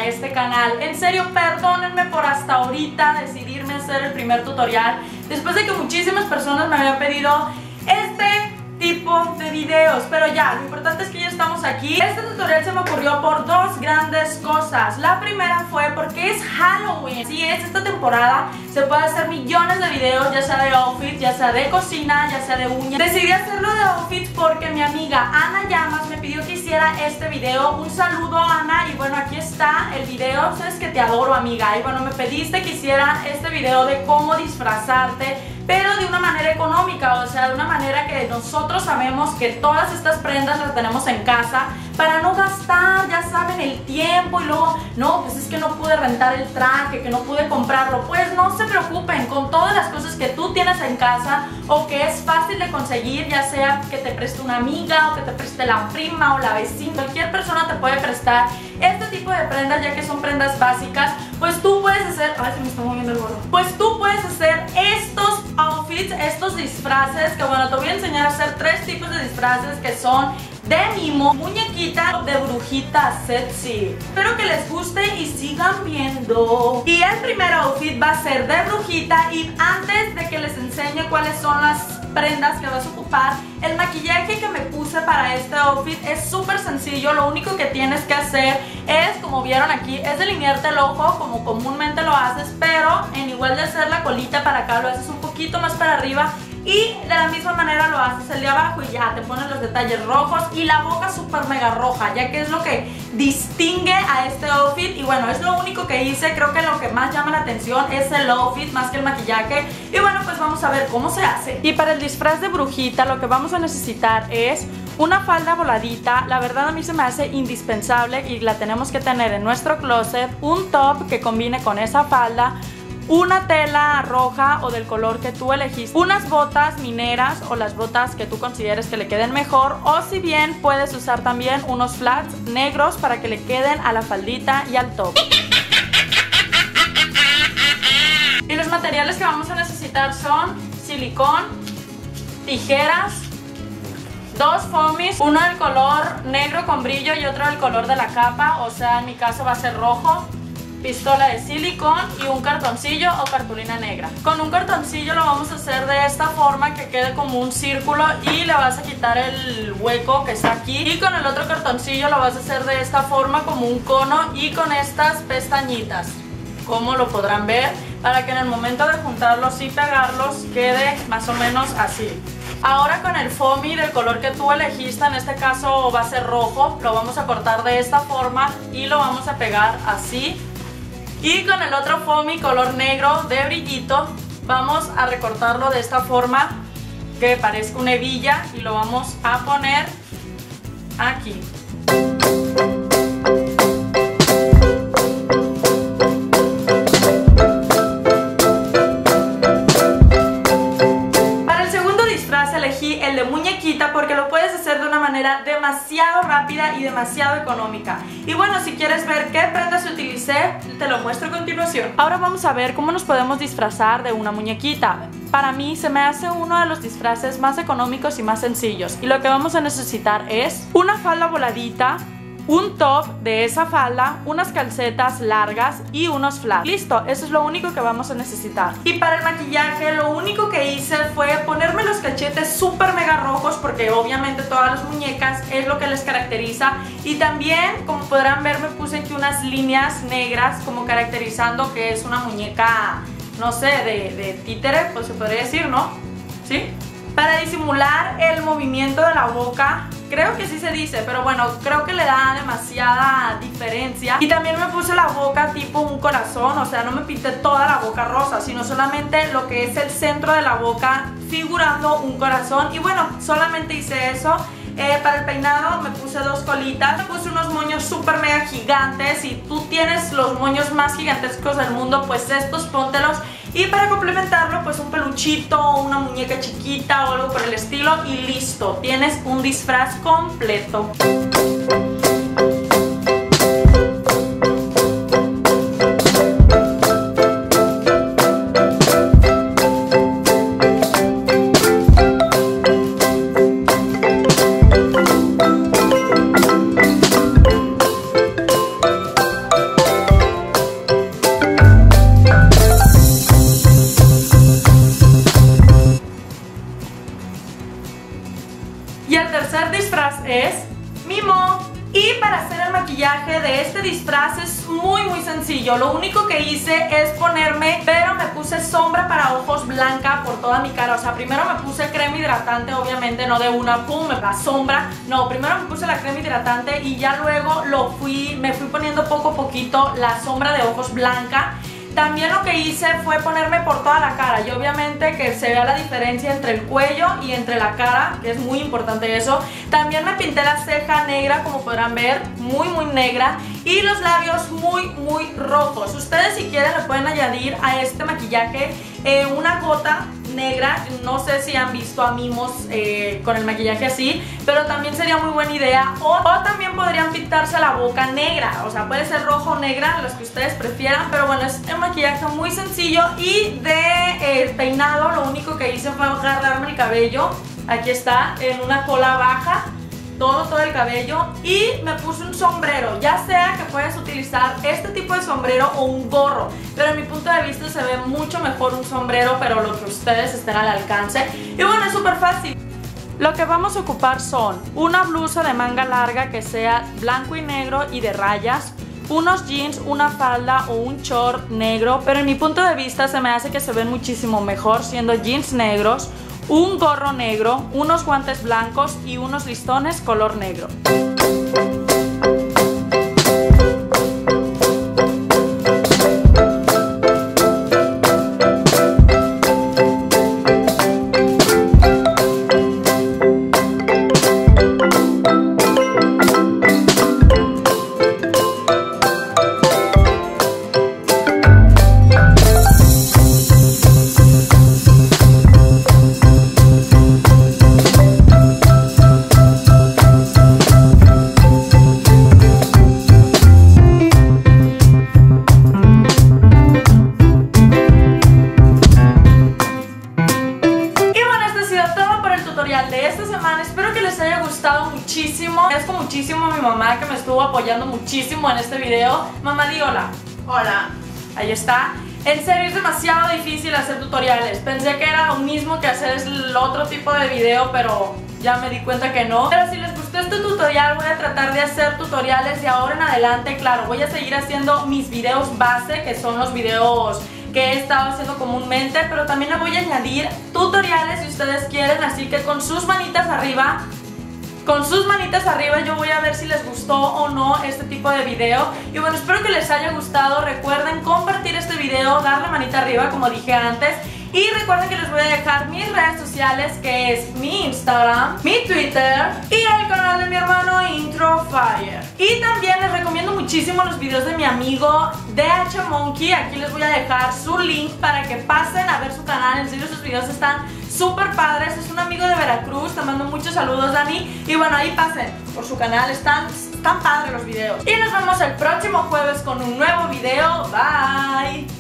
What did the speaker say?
para este canal. En serio, perdónenme por hasta ahorita decidirme hacer el primer tutorial, después de que muchísimas personas me habían pedido este tipo de videos, pero ya, lo importante es que ya estamos aquí. Este tutorial se me ocurrió por dos grandes cosas. La primera fue porque es Halloween. Sí, es esta temporada, se puede hacer millones de videos, ya sea de outfits, ya sea de cocina, ya sea de uñas. Decidí hacerlo de outfits porque mi amiga Ana Llamas me pidió que hiciera este video. Un saludo, Ana, y bueno, aquí está el video. Sabes que te adoro, amiga. Y bueno, me pediste que hiciera este video de cómo disfrazarte, pero de una manera económica, o sea, de una manera que nosotros sabemos que todas estas prendas las tenemos en casa para no gastar, ya saben, el tiempo y luego, no, pues es que no pude rentar el traje, que no pude comprarlo. Pues no se preocupen, con todas las cosas que tú tienes en casa o que es fácil de conseguir, ya sea que te preste una amiga o que te preste la prima o la vecina, cualquier persona te puede prestar este tipo de prendas, ya que son prendas básicas. Pues tú puedes hacer, ay, se me está moviendo el gorro. Pues tú puedes hacer estos outfits, estos disfraces, que bueno, te voy a enseñar a hacer tres tipos de disfraces que son de mimo, muñequita, de brujita sexy. Espero que les guste y sigan viendo. Y el primer outfit va a ser de brujita, y antes de que les enseñe cuáles son las prendas que vas a ocupar, el maquillaje que me puse para este outfit es súper sencillo. Lo único que tienes que hacer es, como vieron aquí, es delinearte el ojo como comúnmente lo haces, pero en igual de hacer la colita para acá, lo haces un poquito más para arriba, y de la misma manera lo haces el de abajo y ya te ponen los detalles rojos y la boca súper mega roja, ya que es lo que distingue a este outfit. Y bueno, es lo único que hice. Creo que lo que más llama la atención es el outfit más que el maquillaje. Y bueno, pues vamos a ver cómo se hace. Y para el disfraz de brujita lo que vamos a necesitar es una falda voladita. La verdad a mí se me hace indispensable y la tenemos que tener en nuestro closet. Un top que combine con esa falda, una tela roja o del color que tú elegiste, unas botas mineras o las botas que tú consideres que le queden mejor, o si bien puedes usar también unos flats negros para que le queden a la faldita y al top. Y los materiales que vamos a necesitar son silicón, tijeras, dos foamies, uno del color negro con brillo y otro del color de la capa, o sea, en mi caso va a ser rojo, pistola de silicón y un cartoncillo o cartulina negra. Con un cartoncillo lo vamos a hacer de esta forma, que quede como un círculo, y le vas a quitar el hueco que está aquí. Y con el otro cartoncillo lo vas a hacer de esta forma, como un cono, y con estas pestañitas, como lo podrán ver, para que en el momento de juntarlos y pegarlos quede más o menos así. Ahora con el foamy del color que tú elegiste, en este caso va a ser rojo, lo vamos a cortar de esta forma y lo vamos a pegar así. Y con el otro foamy color negro de brillito vamos a recortarlo de esta forma, que parezca una hebilla, y lo vamos a poner aquí. Para el segundo disfraz elegí el de muñequita porque lo puedes hacer de una manera demasiado rápida y demasiado económica. Y bueno, si quieres ver qué prendas utilicé, te lo muestro a continuación. Ahora vamos a ver cómo nos podemos disfrazar de una muñequita. Para mí se me hace uno de los disfraces más económicos y más sencillos. Y lo que vamos a necesitar es una falda voladita, un top de esa falda, unas calcetas largas y unos flats. Listo, eso es lo único que vamos a necesitar. Y para el maquillaje lo único que hice fue ponerme los cachetes súper mega rojos, porque obviamente todas las muñecas es lo que les caracteriza. Y también, como podrán ver, me puse aquí unas líneas negras como caracterizando que es una muñeca, no sé, de títere, pues se podría decir, ¿no? ¿Sí? Para disimular el movimiento de la boca, creo que sí se dice, pero bueno, creo que le da demasiada diferencia. Y también me puse la boca tipo un corazón, o sea, no me pinté toda la boca rosa, sino solamente lo que es el centro de la boca figurando un corazón. Y bueno, solamente hice eso. Para el peinado me puse dos colitas, me puse unos moños súper mega gigantes. Si tú tienes los moños más gigantescos del mundo, pues estos póntelos. Y para complementarlo, pues un peluchito, una muñeca chiquita o algo por el estilo, y listo, tienes un disfraz completo. es Mimo. Y para hacer el maquillaje de este disfraz es muy sencillo. Lo único que hice es ponerme, pero me puse sombra para ojos blanca por toda mi cara. O sea, primero me puse crema hidratante, obviamente no de una, pum, la sombra. No, primero me puse la crema hidratante y ya luego me fui poniendo poco a poquito la sombra de ojos blanca. También lo que hice fue ponerme por toda la cara y obviamente que se vea la diferencia entre el cuello y entre la cara, que es muy importante eso. También me pinté la ceja negra, como podrán ver, muy negra, y los labios muy rojos. Ustedes si quieren le pueden añadir a este maquillaje una gota negra. No sé si han visto a mimos con el maquillaje así, pero también sería muy buena idea. O también podrían pintarse la boca negra, o sea, puede ser rojo o negra, los que ustedes prefieran. Pero bueno, es un maquillaje muy sencillo. Y de peinado lo único que hice fue agarrarme el cabello, aquí está, en una cola baja, todo el cabello, y me puse un sombrero. Ya sea que puedes utilizar este tipo de sombrero o un gorro, pero en mi punto de vista se ve mucho mejor un sombrero, pero lo que ustedes estén al alcance. Y bueno, es súper fácil. Lo que vamos a ocupar son una blusa de manga larga que sea blanco y negro y de rayas, unos jeans, una falda o un short negro, pero en mi punto de vista se me hace que se ven muchísimo mejor siendo jeans negros, un gorro negro, unos guantes blancos y unos listones color negro. De esta semana, espero que les haya gustado muchísimo. Agradezco muchísimo a mi mamá que me estuvo apoyando muchísimo en este video. Mamá, di hola. Hola. Ahí está. En serio, es demasiado difícil hacer tutoriales. Pensé que era lo mismo que hacer el otro tipo de video, pero ya me di cuenta que no. Pero si les gustó este tutorial, voy a tratar de hacer tutoriales de ahora en adelante. Claro, voy a seguir haciendo mis videos base, que son los videos que he estado haciendo comúnmente, pero también le voy a añadir tutoriales si ustedes quieren, así que con sus manitas arriba yo voy a ver si les gustó o no este tipo de video. Y bueno, espero que les haya gustado. Recuerden compartir este video, darle manita arriba como dije antes. Y recuerden que les voy a dejar mis redes sociales, que es mi Instagram, mi Twitter y el canal de mi hermano Introfire. Y también les recomiendo muchísimo los videos de mi amigo DH Monkey. Aquí les voy a dejar su link para que pasen a ver su canal. En serio, sus videos están súper padres. Es un amigo de Veracruz, te mando muchos saludos, Dani. Y bueno, ahí pasen por su canal, están padres los videos. Y nos vemos el próximo jueves con un nuevo video. Bye.